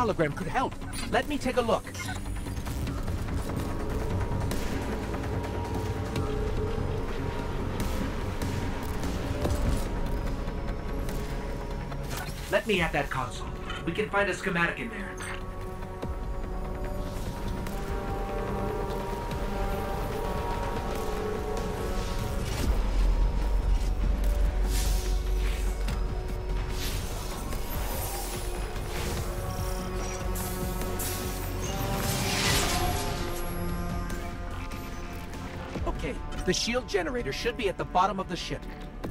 hologram could help. Let me take a look. Let me at that console. We can find a schematic in there. Okay, the shield generator should be at the bottom of the ship.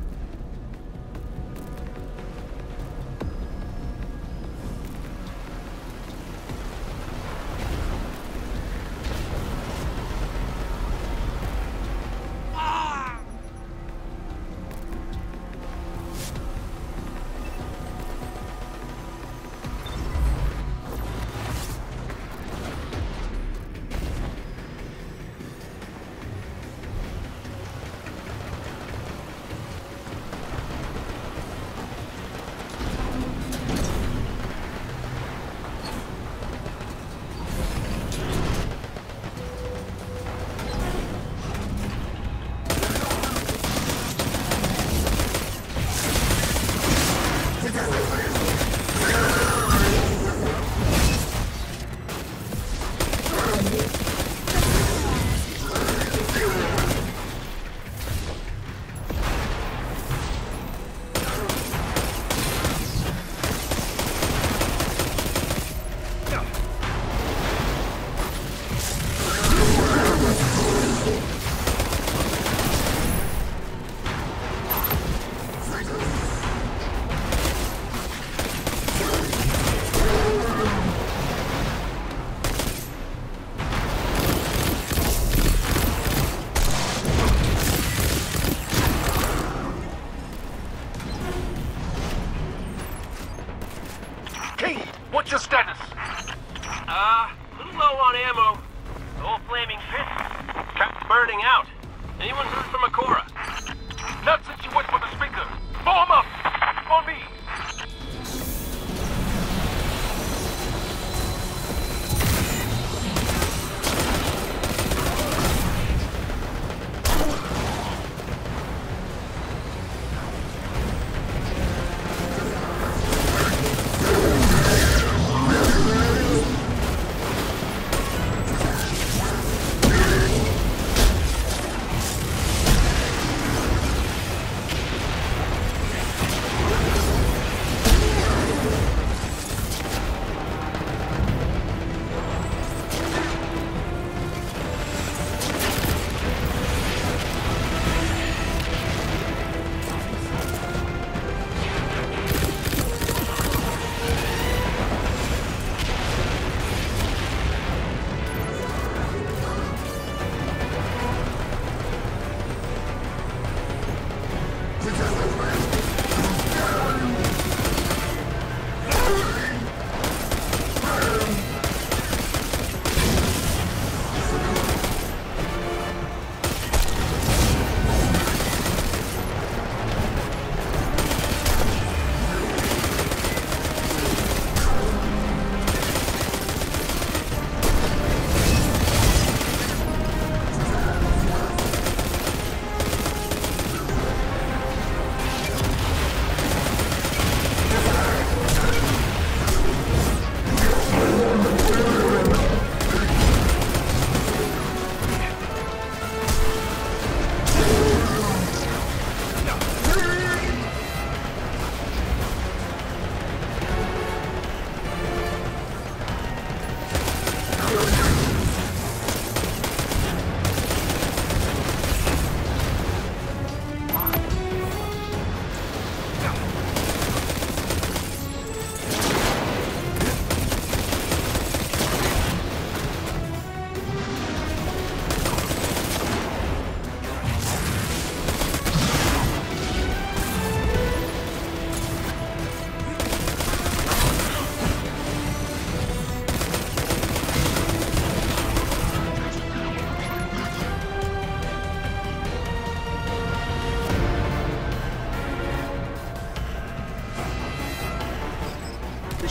What's your status? A little low on ammo. Old flaming pit. Kept burning out. Anyone heard from Ikora? Not since you went for the speaker. Form up! On me!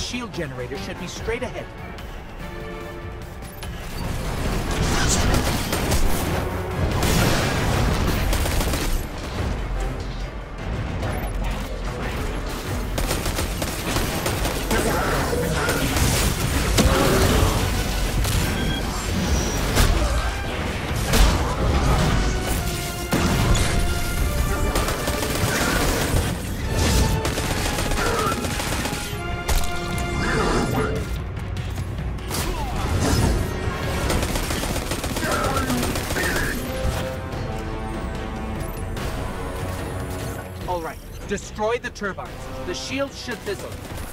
shield generator should be straight ahead. All right, destroy the turbines. The shields should fizzle.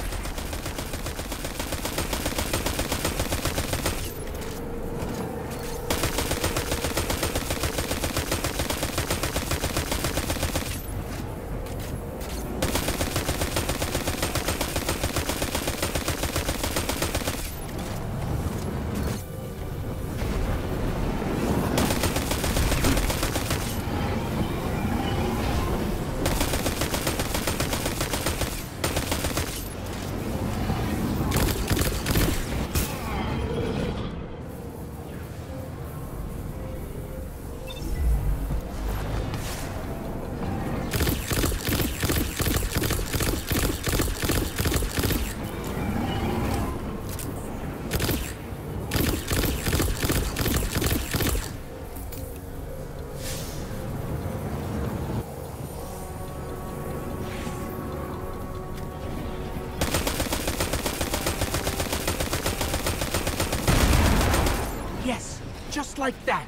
Yes, just like that.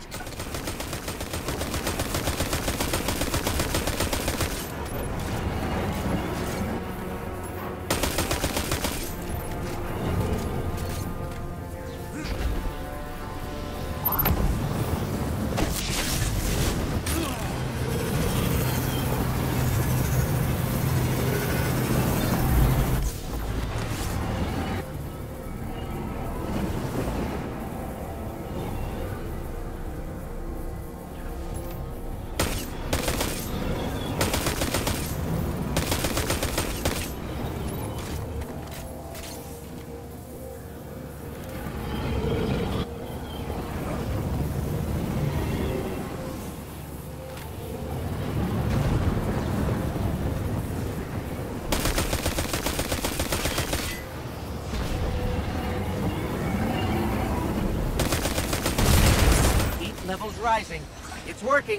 Level's rising. It's working.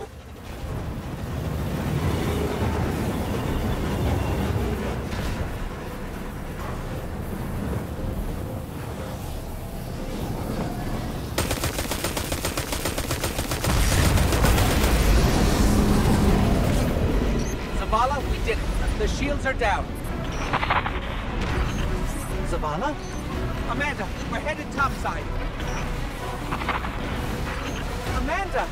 Zavala, we did it. The shields are down. Zavala? Amanda, we're headed topside. Amanda!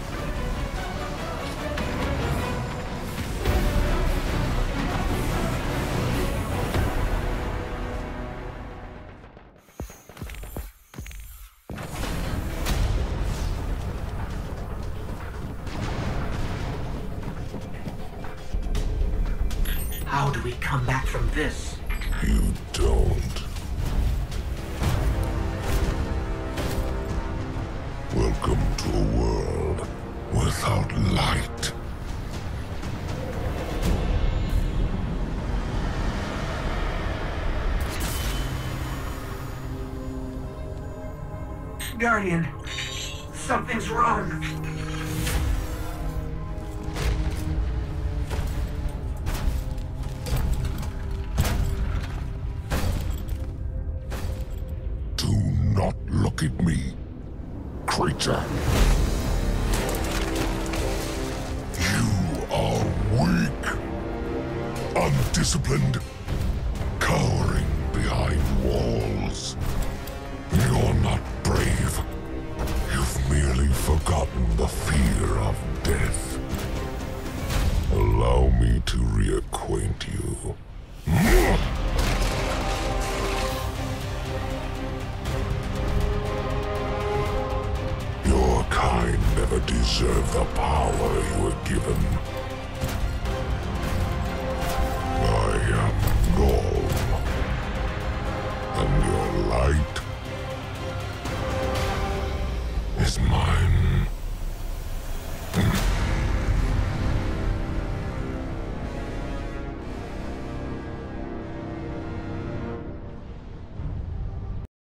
How do we come back from this? You don't. Welcome to a world without light. Guardian, something's wrong. Do not look at me, creature. You are weak, undisciplined, cowering behind walls. You're not brave. You've merely forgotten the fear of death. Allow me to reacquaint you. Your kind never deserved the power you were given.